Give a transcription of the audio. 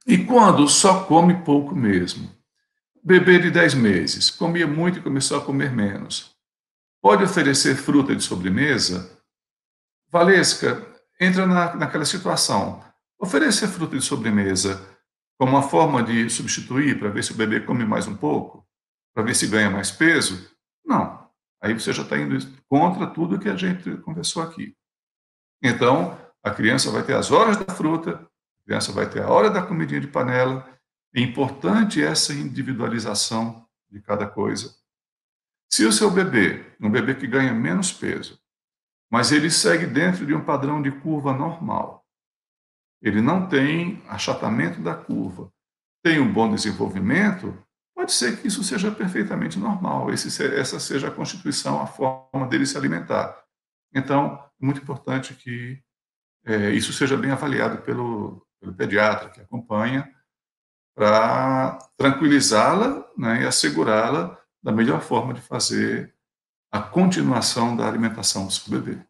E quando só come pouco mesmo? Bebê de 10 meses, comia muito e começou a comer menos. Pode oferecer fruta de sobremesa? Valesca, entra naquela situação. Oferecer fruta de sobremesa como uma forma de substituir para ver se o bebê come mais um pouco, para ver se ganha mais peso? Não. Aí você já está indo contra tudo que a gente conversou aqui. Então, a criança vai ter as horas da fruta, a criança vai ter a hora da comidinha de panela. É importante essa individualização de cada coisa. Se o seu bebê, um bebê que ganha menos peso, mas ele segue dentro de um padrão de curva normal, ele não tem achatamento da curva, tem um bom desenvolvimento, pode ser que isso seja perfeitamente normal, essa seja a constituição, a forma dele se alimentar. Então, é muito importante que isso seja bem avaliado pelo pediatra que acompanha, para tranquilizá-la, né, e assegurá-la da melhor forma de fazer a continuação da alimentação do seu bebê.